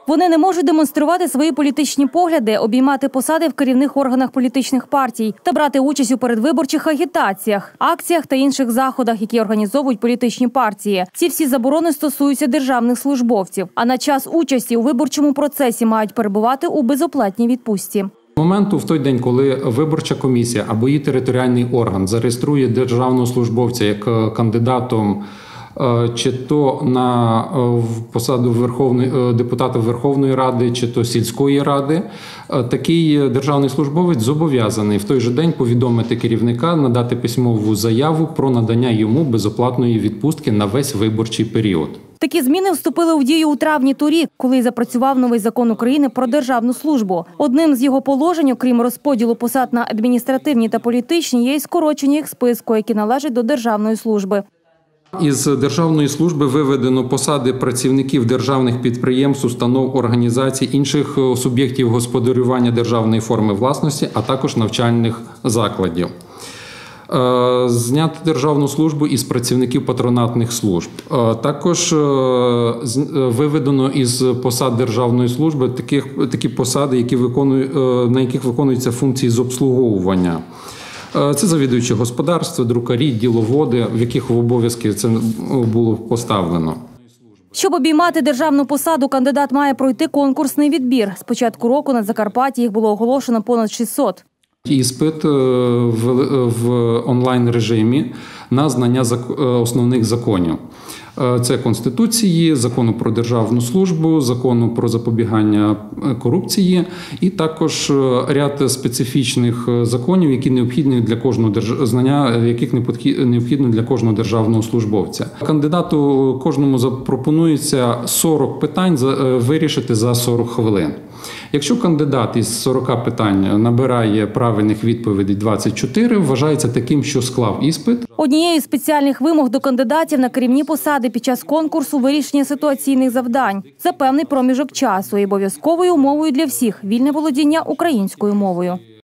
Вони не можуть демонструвати свої політичні погляди, обіймати посади в керівних органах політичних партій та брати участь у передвиборчих агітаціях, акціях та інших заходах, які організовують політичні партії. Ці всі заборони стосуються державних службовців, а на час участі у виборчому процесі мають перебувати у безоплатній відпустці. Моменту в той день, коли виборча комісія або її територіальний орган зареєструє державного службовця як кандидатом чи то на посаду депутата Верховної Ради, чи то сільської ради, такий державний службовець зобов'язаний в той же день повідомити керівника, надати письмову заяву про надання йому безоплатної відпустки на весь виборчий період. Такі зміни вступили в дію у травні торік, коли запрацював новий закон України про державну службу. Одним з його положень, окрім розподілу посад на адміністративні та політичні, є й скорочення їх списку, які належать до державної служби. Із державної служби виведено посади працівників державних підприємств, установ, організацій, інших суб'єктів господарювання державної форми власності, а також навчальних закладів. Зняти державну службу із працівників патронатних служб. Також виведено із посад державної служби такі посади, на яких виконуються функції з обслуговування. Це завідуючі господарства, друкарі, діловоди, в яких в обов'язки це було поставлено. Щоб обіймати державну посаду, кандидат має пройти конкурсний відбір. З початку року на Закарпатті їх було оголошено понад 600. Іспит в онлайн-режимі на знання основних законів. Це Конституції, Закону про державну службу, Закону про запобігання корупції і також ряд специфічних законів, які необхідні для кожного знання, яких необхідно для кожного державного службовця. Кандидату кожному запропонується 40 питань вирішити за 40 хвилин. Якщо кандидат із 40 питань набирає правильних відповідей 24, вважається таким, що склав іспит. Однією з спеціальних вимог до кандидатів на керівні посади під час конкурсу – вирішення ситуаційних завдань за певний проміжок часу і обов'язковою умовою для всіх – вільне володіння українською мовою.